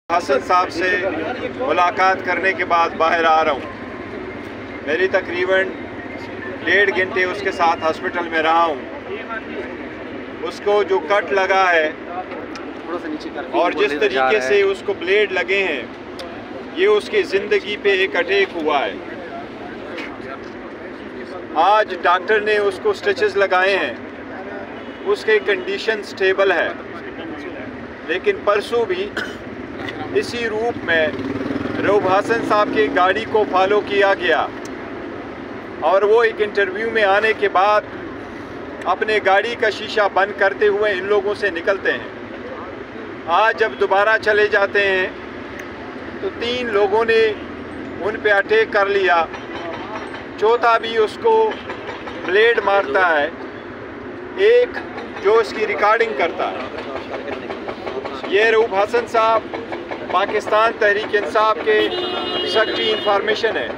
حسن صاحب سے ملاقات کرنے کے بعد باہر آ رہا ہوں. میری تقریباً 1.5 گھنٹے اس کے ساتھ ہاسپٹل میں رہا ہوں. اس کو جو کٹ لگا ہے اور جس طریقے سے اس کو بلیڈ لگے ہیں، یہ اس کی زندگی پہ ایک اٹیک ہوا ہے. آج ڈاکٹر نے اس کو سٹچز لگائے ہیں، اس کی کنڈیشن سٹیبل ہے، لیکن پرسوں بھی اسی روپ میں رؤف حسن صاحب کی گاڑی کو فالو کیا گیا اور وہ ایک انٹرویو میں آنے کے بعد اپنے گاڑی کا شیشہ بند کرتے ہوئے ان لوگوں سے نکلتے ہیں. آج جب دوبارہ چلے جاتے ہیں تو 3 لوگوں نے ان پہ اٹیک کر لیا، چوتھا بھی اس کو بلیڈ مارتا ہے، ایک جو اس کی ریکارڈنگ کرتا ہے. یہ رؤف حسن صاحب پاکستان تحریک انصاف کے سیکرٹری انفارمیشن ہے.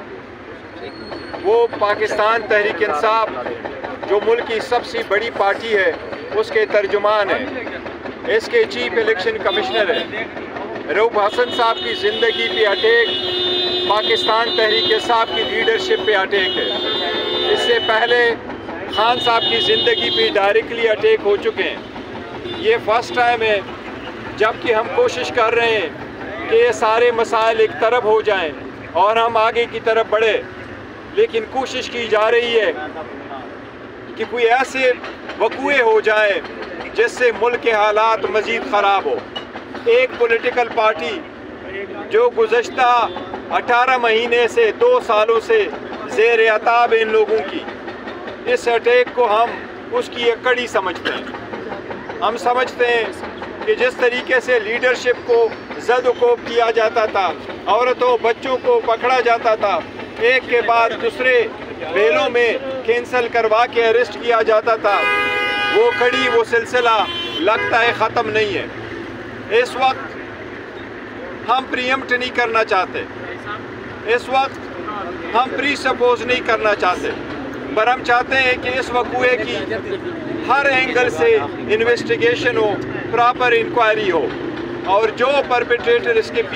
وہ پاکستان تحریک انصاف جو ملک کی سب سے بڑی پارٹی ہے اس کے ترجمان ہیں، اس کے چیف الیکشن کمشنر ہیں. رؤف حسن صاحب کی زندگی پہ اٹیک پاکستان تحریک انصاف کی لیڈرشپ پہ اٹیک ہے. اس سے پہلے خان صاحب کی زندگی پہ ڈائریکٹلی اٹیک ہو چکے ہیں. یہ فرسٹ ٹائم ہے جبکہ ہم کوشش کر رہے ہیں کہ یہ سارے مسائل ایک طرف ہو جائیں اور ہم آگے کی طرف بڑھیں، لیکن کوشش کی جا رہی ہے کہ کوئی ایسے وقوعے ہو جائیں جس سے ملک کے حالات مزید خراب ہو. ایک پولیٹیکل پارٹی جو گزشتہ 18 مہینے سے 2 سالوں سے زیر عتاب ان لوگوں کی، اس اٹیک کو ہم اس کی ایک کڑی سمجھتے ہیں. ہم سمجھتے ہیں کہ جس طریقے سے لیڈرشپ کو زد و کوب کیا جاتا تھا، عورتوں بچوں کو پکڑا جاتا تھا، ایک کے بعد دوسرے بیلوں میں کینسل کروا کے اریسٹ کیا جاتا تھا، وہ کڑی وہ سلسلہ لگتا ہے ختم نہیں ہے. اس وقت ہم پریمپٹ نہیں کرنا چاہتے، اس وقت ہم پری سپوز نہیں کرنا چاہتے، پر ہم چاہتے ہیں کہ اس وقوعے کی ہر اینگل سے انویسٹیگیشن ہو، پراپر انکوائری ہو، اور جو پرپیٹریٹر اس کے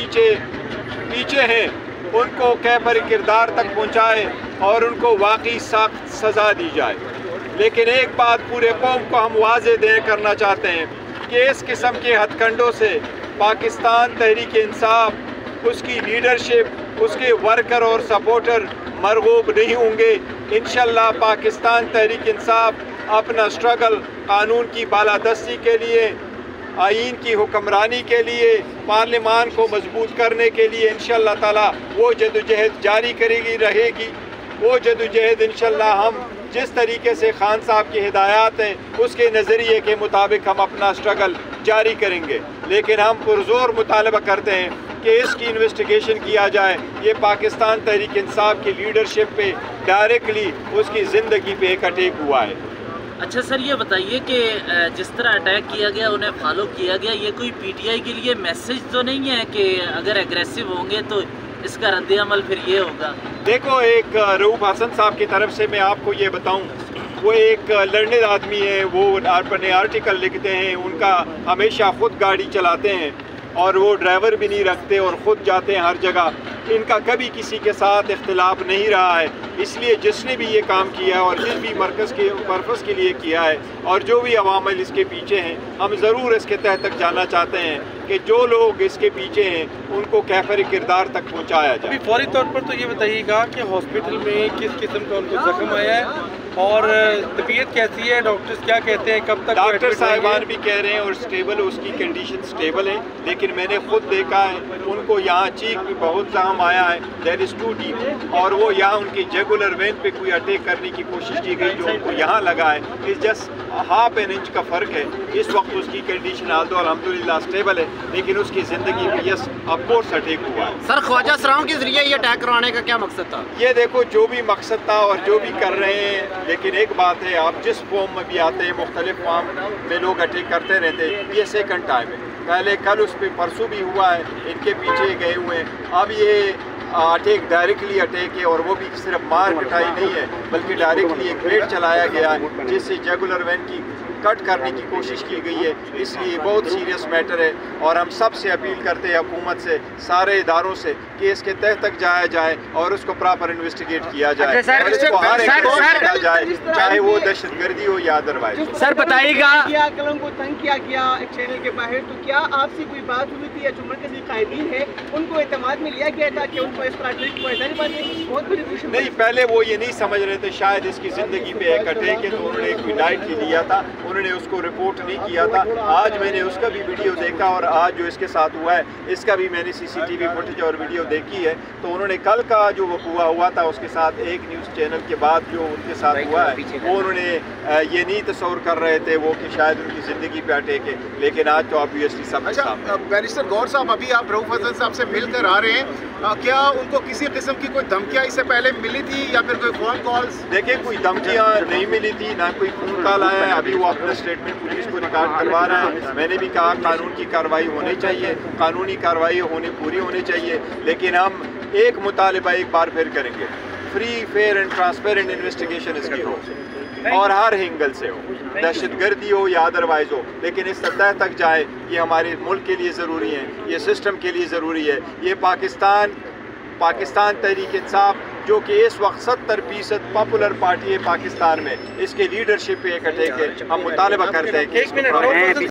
پیچھے ہیں ان کو کیفر کردار تک پہنچائے اور ان کو واقعی سخت سزا دی جائے. لیکن ایک بات پورے قوم کو ہم واضح کرنا چاہتے ہیں کہ اس قسم کے ہتھ کنڈوں سے پاکستان تحریک انصاف، اس کی لیڈرشپ، اس کے ورکر اور سپورٹر مرغوب نہیں ہوں گے. انشاءاللہ پاکستان تحریک انصاف اپنا سٹرگل قانون کی بالادستی کے لیے، آئین کی حکمرانی کے لیے، پارلیمان کو مضبوط کرنے کے لیے انشاءاللہ تعالی وہ جدوجہد جاری رہے گی. وہ جدوجہد انشاءاللہ ہم جس طریقے سے خان صاحب کی ہدایات ہیں اس کے نظریے کے مطابق ہم اپنا سٹرگل جاری کریں گے. لیکن ہم پرزور مطالبہ کرتے ہیں کہ اس کی انویسٹیگیشن کیا جائے. یہ پاکستان تحریک انصاف کی لیڈرشپ پہ ڈائریکٹلی اس کی زندگی پہ ایک اٹیک ہوا ہے. اچھا سر، یہ بتائیے کہ جس طرح اٹیک کیا گیا، انہیں فالو کیا گیا، یہ کوئی پی ٹی آئی کے لیے میسج تو نہیں ہے کہ اگر ایگریسو ہوں گے تو اس کا رد عمل پھر یہ ہوگا؟ دیکھو، ایک رؤف حسن صاحب کی طرف سے میں آپ کو یہ بتاؤں، وہ ایک لرنڈ آدمی ہے، وہ اپنے آرٹیکل لکھتے ہیں، ان کا ہمیشہ خود گاڑی چلاتے ہیں اور وہ ڈرائیور بھی نہیں رکھتے اور خود جاتے ہیں ہر جگہ. ان کا کبھی کسی کے ساتھ اختلاف نہیں رہا ہے. اس لیے جس نے بھی یہ کام کیا ہے اور جس بھی مرکز کے پرپس کے لیے کیا ہے اور جو بھی عوامل اس کے پیچھے ہیں، ہم ضرور اس کے تحت تک جانا چاہتے ہیں کہ جو لوگ اس کے پیچھے ہیں ان کو کیفر کردار تک پہنچایا جائے. ابھی فوری طور پر تو یہ بتائیے گا کہ ہاسپٹل میں کس قسم کا ان کو زخم آیا ہے اور طبیعت کیسی ہے؟ ڈاکٹرز کیا کہتے ہیں، کب تک؟ ڈاکٹر صاحبان بھی کہہ رہے ہیں اور سٹیبل، اس کی کنڈیشن سٹیبل ہے، لیکن میں نے خود دیکھا ہے ان کو یہاں چیک بھی بہت زخم آیا ہے، دیٹ از ٹو ڈیپ، اور وہ یہاں ان کی جیگولر وین پہ کوئی اٹیک کرنے کی کوشش کی گئی جو ان کو یہاں لگا ہے. اس جسٹ ½ انچ کا فرق ہے. اس وقت اس کی کنڈیشن الحمدللہ سٹیبل ہے، لیکن اس کی زندگی میں یس آف کورس اٹیک ہوا ہے. سر، خواجہ سراؤں کے ذریعے یہ اٹیک کروانے کا کیا مقصد تھا؟ یہ دیکھو، جو بھی مقصد تھا اور جو بھی کر رہے ہیں، لیکن ایک بات ہے، آپ جس فارم میں بھی آتے ہیں مختلف فارم میں لوگ اٹیک کرتے رہتے ہیں. یہ سیکنڈ ٹائم ہے، پہلے کل اس پہ پرسوں بھی ہوا ہے، ان کے پیچھے گئے ہوئے ہیں. اب یہ اٹیک ڈائریکٹلی اٹیک ہے، اور وہ بھی صرف مار کٹائی نہیں ہے بلکہ ڈائریکٹلی ایک بلیڈ چلایا گیا ہے جس سے جیگولر وین کی کٹ کرنے کی کوشش کی گئی ہے، اس لیے بہت سیریس میٹر ہے اور ہم سب سے اپیل کرتے ہیں حکومت سے، سارے اداروں سے کہ اس کے تہ تک جایا جائے اور اس کو پراپر انویسٹیگیٹ کیا جائے اور اس کو ہر ایک کیا جائے، چاہے وہ دہشت گردی ہو یا ادروائز۔ سر بتائیے گا، قلم کو تنگ کیا گیا ایک چینل کے باہر، تو کیا آپ سے کوئی بات ہوئی تھی یا جو مرکزی قائدین ہے ان کو اعتماد میں لیا گیا تھا کہ ان کو اس طرح ٹریک کو بہت بڑی خوشی؟ نہیں، پہلے وہ یہ نہیں سمجھ رہے تھے شاید اس کی زندگی پہ ایک اٹیک ہے، تو انہوں نے کوئی ڈائٹ ہی لیا تھا، انہوں نے اس کو رپورٹ نہیں کیا تھا۔ آج میں نے اس کا بھی ویڈیو دیکھا اور آج جو اس کے ساتھ ہوا ہے اس کا بھی میں نے C C T V footage اور ویڈیو دیکھی ہے، تو انہوں نے کل کا جو وقوع ہوا تھا اس کے ساتھ ایک نیوز چینل کے بعد جو ان کے ساتھ ہوا ہے وہ انہوں نے یہ نہیں تصور کر رہے تھے وہ کہ شاید ان کی زندگی پہ اٹیک ہے، لیکن آج تو آبویسلی سب کے سامنے۔ بیرسٹر گوہر صاحب، ابھی آپ رؤف حسن صاحب سے مل کر آ رہے ہیں، کیا ان کو کسی قسم کی کوئی دھمکیاں اس سے پہلے ملی تھی یا پھر کوئی فون کالز؟ دیکھیں، کوئی دھمکیاں نہیں ملی تھی، نہ کوئی فون کال آیا ہے، ابھی وہ اپنا اسٹیٹمنٹ پولیس کو ریکارڈ کروا رہا ہے۔ میں نے بھی کہا قانون کی کارروائی ہونی چاہیے، قانونی کارروائی پوری ہونی چاہیے، لیکن ہم ایک مطالبہ ایک بار پھر کریں گے، free fair and transparent investigation اس کی ہو اور ہر اینگل سے ہو، دہشت گردی ہو یا ادروائز ہو، لیکن اس سطح تک جائے۔ یہ ہمارے ملک کے لیے ضروری ہے، یہ سسٹم کے لیے ضروری ہے۔ یہ پاکستان تحریک انصاف جو کہ اس وقت 70% پاپولر پارٹی ہے پاکستان میں، اس کے لیڈرشپ پہ ایک اٹیک ہے، ہم مطالبہ کرتے ہیں کہ